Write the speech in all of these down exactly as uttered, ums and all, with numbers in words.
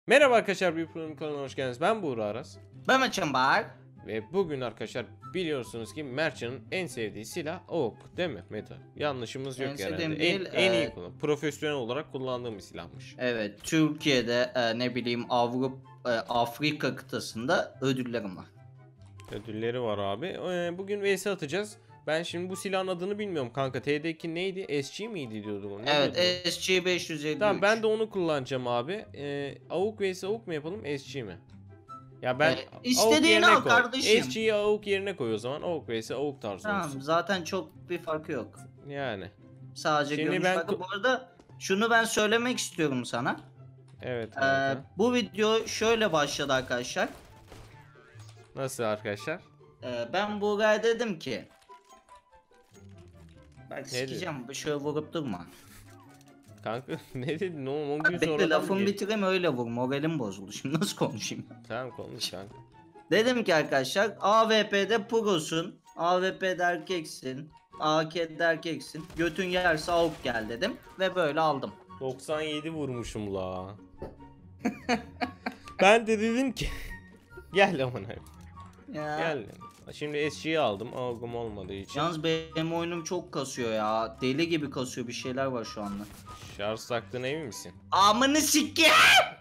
Merhaba arkadaşlar, bir program kanalına hoş geldiniz. Ben Buğra Aras. Ben açım bak. Ve bugün arkadaşlar biliyorsunuz ki Mertcan'ın en sevdiği silah AWP değil mi Meta? Yanlışımız yok En herhalde. sevdiğim En, değil, en iyi e, kullan. Profesyonel olarak kullandığım bir silahmış. Evet, Türkiye'de e, ne bileyim Avrupa, e, Afrika kıtasında ödüllerim var. Ödülleri var abi. Ee, bugün V S atacağız. Ben şimdi bu silahın adını bilmiyorum kanka. T D iki neydi? S G miydi diyordum. Ne Evet, diyordum? S G beş yüz elli üç. Tamam, ben de onu kullanacağım abi. Ee, AWP vs AWP mu yapalım, S G mi? Ya ben E, AWP istediğini yerine al koy. kardeşim. S G'yi AWP yerine koy o zaman. AWP vs AWP tarzı Tamam, olsun. zaten çok bir farkı yok. Yani. Sadece Şimdi görüş ben farkı. ku- Bu arada şunu ben söylemek istiyorum sana. Evet E, kanka. bu video şöyle başladı arkadaşlar. Nasıl arkadaşlar? E, ben Buğra'ya dedim ki bak Ne sikeceğim, şöyle vurup durma. Kanka ne dedin oğlum, on gün Bekle, sonradan mı lafımı geldi? bitireyim öyle vur. Moralim bozuldu. Şimdi nasıl konuşayım? Tamam konuş kanka. Dedim ki arkadaşlar A W P'de prosun, A W P'de erkeksin, A K'de erkeksin, götün yerse avuk gel dedim ve böyle aldım. doksan yedi vurmuşum la. Ben de dedim ki gel amına. Ya. Gel. Şimdi S G'yi aldım. Algım olmadığı için. Yalnız benim oyunum çok kasıyor ya. Deli gibi kasıyor, bir şeyler var şu anda. Şarj taktığına emin misin? Amını sikeyim.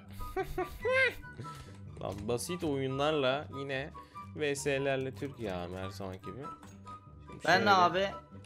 Lan basit oyunlarla yine V S'lerle Türkiye abi her zaman gibi. Şimdi Ben şöyle- de abi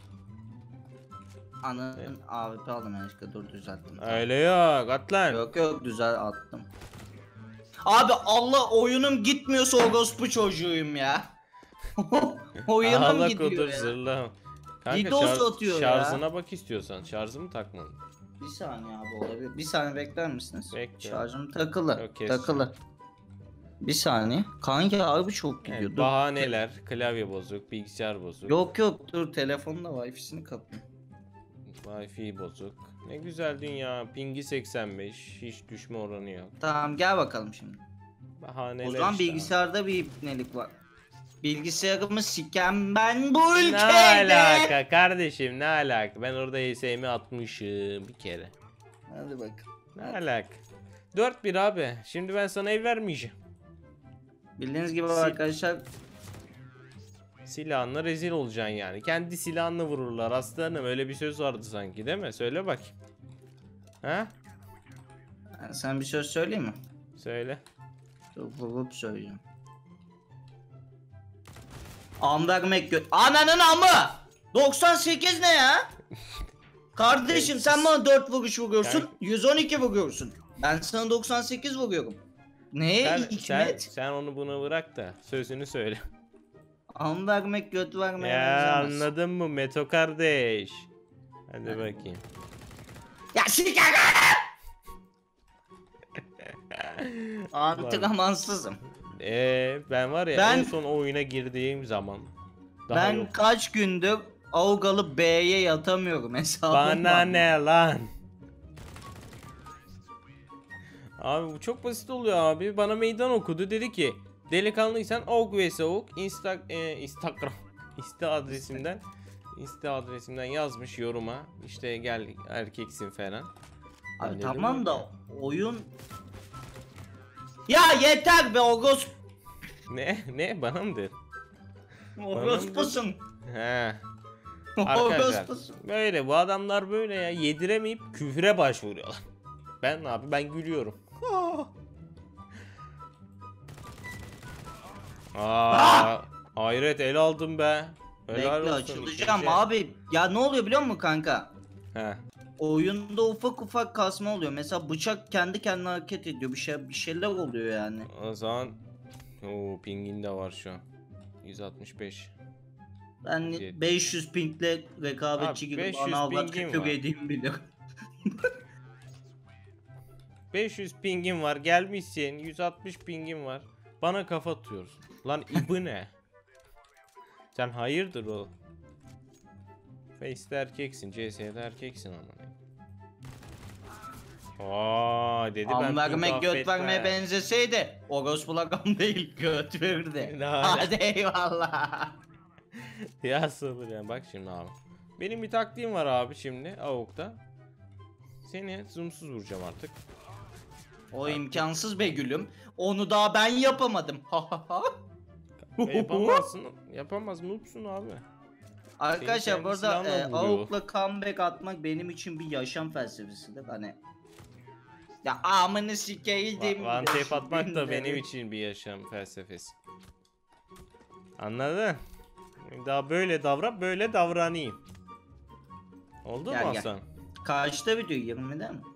Ananın A W P aldım yanlışlıkla, dur düzelttim. Öyle yok at lan. Yok yok, düzel attım. Abi Allah, oyunum gitmiyorsa orospu çocuğuyum ya. Oyunum Allah gidiyor kodur ya. zırla. Kanka Didos şarj- atıyor ya. şarjına bak istiyorsan. Şarjımı takmadım. Bir saniye abi, olabilir. Bir saniye bekler misiniz? Bekle. Şarjım takılı. Yok, kes. takılı. Bir saniye. Kanka abi çok gidiyor. Evet, Dur. bahaneler, klavye bozuk, bilgisayar bozuk, Yok yok, dur, telefonda Wi-Fi'sini kapatayım. Wi-Fi bozuk. Ne güzel dünya. Pingi seksen beş, hiç düşme oranı yok. Tamam, gel bakalım şimdi. Bahaneler O zaman işte bilgisayarda bir ipnelik var. Bilgisayarımı siken ben bu abi. Ne ülkede. alaka kardeşim, ne alaka? Ben orada E S M'i atmışım bir kere. Hadi bakalım. Ne alaka? dört bir abi. Şimdi ben sana ev vermeyeceğim. Bildiğiniz gibi Sil- arkadaşlar, Silahınla rezil olacaksın yani. Kendi silahınla vururlar aslanım. Öyle bir söz vardı sanki değil mi? Söyle bak. Ha? sen bir söz söyleyeyim mi? Söyle. Dur, vurup söyleyeceğim. Am vermek gö... Ananın amı! doksan sekiz ne ya? Kardeşim sen bana dört vuruş vuruyorsun, Kanka- yüz on iki vuruyorsun. Ben sana doksan sekiz vuruyorum. Neye Sen, sen, hikmet? sen onu bunu bırak da sözünü söyle. Am vermek göt vermeye Ya benzemez. anladın mı Meto kardeş? Hadi bakayım. Ya siker! Antrenmansızım. Eee ben var ya Ben- en son oyuna girdiğim zaman daha Ben yok. kaç gündür Avgalı B'ye yatamıyorum hesabım Bana var. ne lan? Abi bu çok basit oluyor abi. Bana meydan okudu. Dedi ki delikanlıysan A W P vs A W P Insta e, Instagram Insta adresimden Insta adresimden yazmış yoruma. İşte gel erkeksin falan. Ben Abi dedim tamam öyle. da oyun... Ya yeter be Ogos. Ne ne bana mı dedin? Ogospusun. He. Arkadaşlar Ogospusun. böyle bu adamlar böyle ya yediremeyip küfre başvuruyorlar. Ben ne yapayım, ben gülüyorum. Aa, hayret el aldım be. Helal Bekle, olsun, açılacağım ikinci. abi. Ya ne oluyor biliyor musun kanka? He. Oyunda ufak ufak kasma oluyor. Mesela bıçak kendi kendine hareket ediyor. Bir şey bir şeyler oluyor yani. O zaman o pingin de var şu an. yüz altmış beş. Ben Yet- beş yüz pingle rekabetçi Abi, gibi beş yüz bana avrat pingim küfür var. edeyim biliyorum. beş yüz pingin var, gelmişsin. yüz altmış pingin var. Bana kafa atıyorsun. Lan ibi ne? Sen hayırdır o? Face'de erkeksin, C S'de erkeksin ama. Aa dedi ben Am ping vermek göt affetmem. vermeye benzeseydi orospu lakam değil göt verirdi. Ne ala- Hadi eyvallah. Ya sabır yani, bak şimdi abi. Benim bir taktiğim var abi şimdi A W P'ta. Seni zoomsuz vuracağım artık. O imkansız be gülüm. Onu daha ben yapamadım. Ha ha ha. E, yapamazsın. Yapamaz noobsun abi. Arkadaşlar Senin burada kendi e, silahınla vuruyor. AUK'la comeback atmak benim için bir yaşam felsefesidir. Hani ya amını sikeydim. One tap atmak da benim için bir yaşam felsefesi. Anladın? Daha böyle davran, böyle davranayım. Oldu Gel, mu gel. Hasan? Kaçta video? yirmide mi?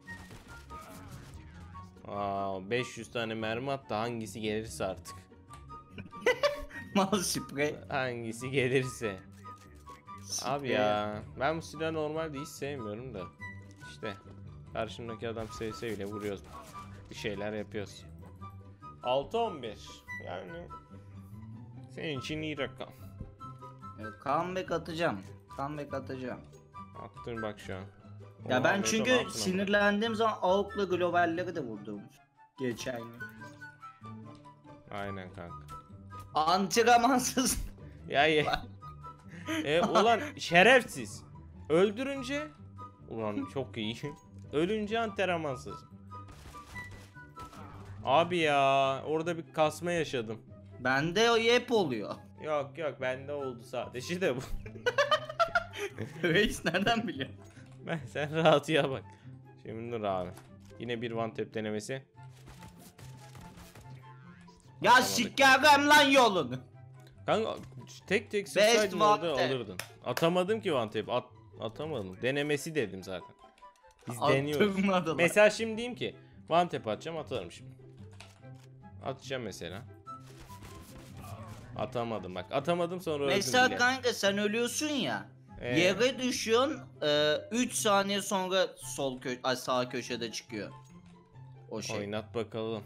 Aa, beş yüz tane mermi attı, hangisi gelirse artık. Mal sprey. Hangisi gelirse. Abi ya, ben bu silahı normalde hiç sevmiyorum da. İşte karşımdaki adam sevse bile vuruyoruz. Bir şeyler yapıyoruz. altı on bir. Yani senin için iyi rakam. Evet, comeback atacağım. Comeback atacağım. Attın bak şu an. Ya Oha, ben Meto ne çünkü yaptın ama? sinirlendiğim zaman AUK'la globalleri de vurdum. Geçen gün. Aynen kanka. Antrenmansız. Ya ya. e, ulan şerefsiz. Öldürünce ulan çok iyi. Ölünce antrenmansız. Abi ya, orada bir kasma yaşadım. Bende o yep oluyor. Yok yok, bende oldu sadece de bu. Reis nereden biliyor? Ben sen rahatıya bak. Şimdi dur abi. Yine bir one tap denemesi. Ya Atamadık. sikerim lan yolunu. Kanka tek tek Best sıksaydın orada one tap. alırdın. Atamadım ki one tap. At, atamadım. Denemesi dedim zaten. Biz deniyoruz. Attırmadılar. Mesela şimdi diyeyim ki one tap atacağım, atarım şimdi. Atacağım mesela. Atamadım bak. Atamadım, sonra öldüm Mesela bile. kanka sen ölüyorsun ya. Ee? Yere düşüyorsun. üç saniye sonra sol kö ay, sağ köşede çıkıyor. O şey. Oynat bakalım.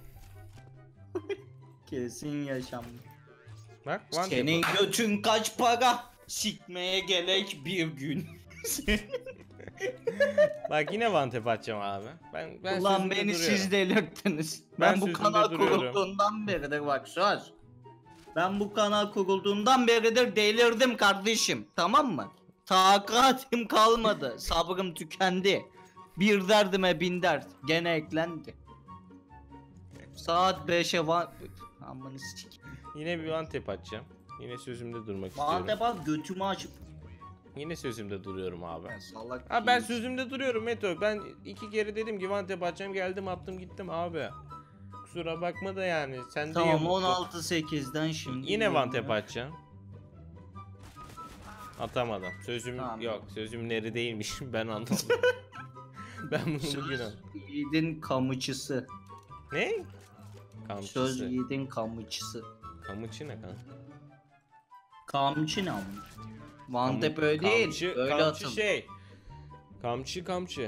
Kesin yaşam. Bak one Senin tap. götün kaç para? Sikmeye gerek bir gün. Bak yine one tap atacağım abi. Ben ben Ulan sözümde beni duruyorum. siz delirttiniz. Ben Ben, bu sözümde kanal duruyorum. kurulduğundan beridir bak söz. Ben bu kanal kurulduğundan beridir delirdim kardeşim. Tamam mı? Takatim kalmadı. Sabrım tükendi. Bir derdime bin dert. Gene eklendi. Saat beşe van... Amanı sikeyim. Yine bir one tap atacağım. Yine sözümde durmak istiyorum. Bana bak götümü açıp. Yine sözümde duruyorum abi. Ben salak Abi ben değilim. sözümde duruyorum Meto. Ben iki kere dedim ki one tap atacağım, geldim attım gittim abi. Kusura bakma da yani. Sen de Tamam yamuktu. on altı sekizden şimdi. Yine one yirmi. tap atacağım. Atamadım. Sözüm Tamam. yok. Sözümleri değilmiş. Ben anladım. Ben bunu bugün anladım. Yiğidin kamıçısı. Ne? Söz Kamçısı. yiğidin kamıçısı. Kamıçı ne kanka? Kamçı ne ama? Mantep Kam- öyle değil. kamçı- Öyle kamçı atın. şey. Kamçı kamçı.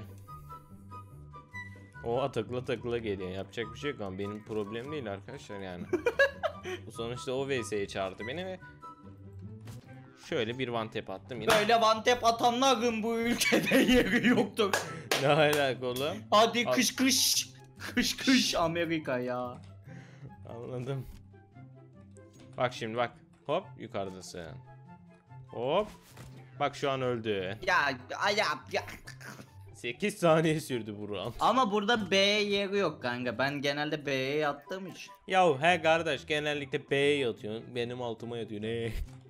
O takla takla geliyor. Yapacak bir şey yok ama benim problem değil arkadaşlar yani. Bu sonuçta o V S'ye çağırdı beni ve şöyle bir one tap attım yine. Böyle mantep atanların bu ülkede yeri yoktur. Ne alaka oğlum? Hadi Al. kış kış. Kış kış Amerika ya. Anladım. Bak şimdi bak. Hop yukarıdasın. Hop. Bak şu an öldü. Ya ayap ya. sekiz saniye sürdü bu round. Ama burada B yeri yok kanka. Ben genelde B'ye yattığım için. Yahu he kardeş, genellikle B'ye yatıyorsun. Benim altıma yatıyor. Ne?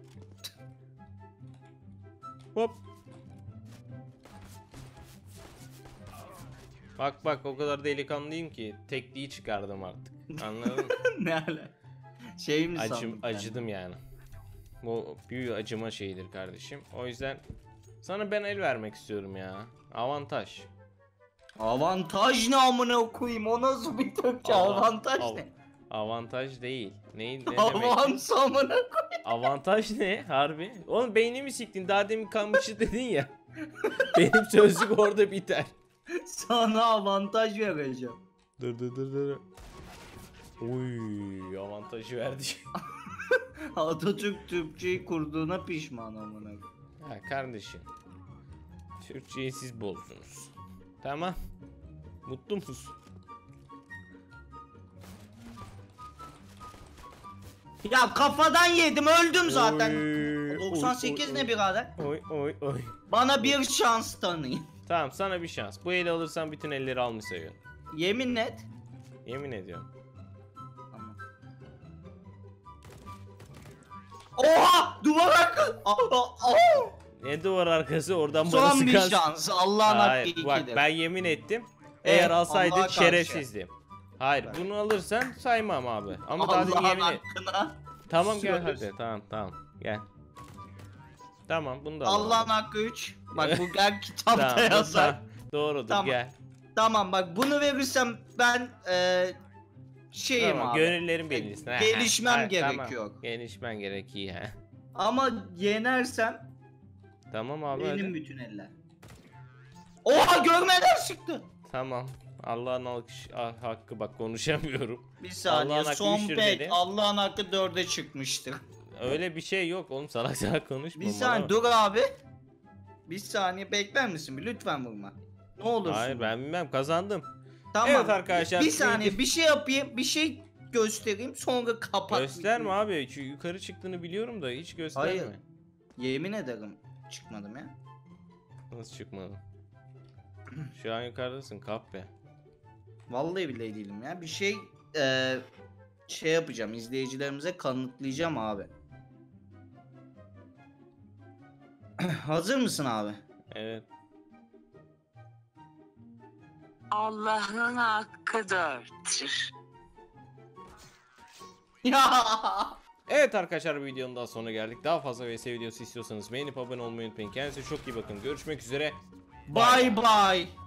Hop. Bak bak, o kadar delikanlıyım ki tekliği çıkardım artık. Anladın mı? Ne ala? Şey mi Acım, sandın? acıdım yani. Bu büyük acıma şeyidir kardeşim. O yüzden sana ben el vermek istiyorum ya. Avantaj. Avantaj ne amına koyayım? O nasıl bir Türkçe? Avan- Avantaj av- ne? Avantaj değil. Ne, ne demek? Avans amına koyayım. Avantaj ne harbi? Oğlum beynimi siktin. Daha demin kamışı dedin ya. Benim sözlük orada biter. Sana avantaj vereceğim. Dur dur dur dur. Uy, avantajı verdi. Atatürk Türkçeyi kurduğuna pişman amına koyayım. Ha kardeşim. Türkçeyi siz bozdunuz. Tamam. Mutlu musun? Ya kafadan yedim öldüm zaten. Oy, doksan sekiz oy, ne oy. birader? Oy oy oy. Bana bir şans tanıyın. Tamam, sana bir şans. Bu eli alırsan bütün elleri almış sayıyorum. Yemin et. Yemin ediyorum. Tamam. Oha! Duvar hakkı! Aa, aa! Ne duvar arkası oradan bana Son bir sıkan. şans. Allah'ın hakkı Hayır bak ikidir. ben yemin ettim. Evet, Eğer alsaydın Allah'a karşı. şerefsizdim. Hayır Evet. bunu alırsan saymam abi. Ama daha demin Allah'ın yemin et. hakkına. Tamam gel Söylüyorsun. hadi tamam tamam gel. Tamam bunu da Allah'ın alalım. hakkı üç. Bak bu gel kitapta Tamam, bu yazar. da- Doğrudur Tamam. gel. Tamam bak bunu verirsem ben e, şeyim Tamam, abi. gönüllerin belirlesin. Ha, Gelişmem ha, ha, gerekiyor. Tamam. Gelişmen gerekiyor. ha. Ama yenersem Tamam abi benim hadi. bütün eller. Oha görmeden çıktı. Tamam. Allah'ın alkış ah, hakkı bak konuşamıyorum. Bir saniye Allah'ın hakkı son üçtür pek dedi. Allah'ın hakkı dörde çıkmıştır. Öyle bir şey yok oğlum salak salak konuşma. Bir bana saniye bak. dur abi. Bir saniye bekler misin? Bir lütfen vurma. Ne olursun. Hayır ben bilmem kazandım. Tamam. Evet arkadaşlar, Bir saniye bilgi- bir şey yapayım, bir şey göstereyim sonra kapat. Gösterme abi. Şu yukarı çıktığını biliyorum da hiç gösterme. Hayır. Yemin ederim çıkmadım ya. Nasıl çıkmadı? Şu an yukarıdasın kahpe. Vallahi billahi değilim ya. Bir şey eee, şey yapacağım. İzleyicilerimize kanıtlayacağım abi. Hazır mısın abi? Evet. Allah'ın hakkı dörttür. Ya. Evet arkadaşlar bir videonun daha sonuna geldik. Daha fazla V S videosu istiyorsanız beğenip abone olmayı unutmayın. Kendinize çok iyi bakın. Görüşmek üzere. Bye bye.